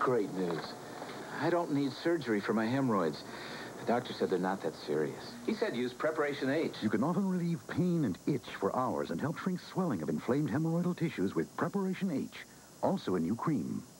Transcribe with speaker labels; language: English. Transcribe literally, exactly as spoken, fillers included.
Speaker 1: great news. I don't need surgery for my hemorrhoids. The doctor said they're not that serious. He said use Preparation H.
Speaker 2: You can often relieve pain and itch for hours and help shrink swelling of inflamed hemorrhoidal tissues with Preparation H. Also a new cream.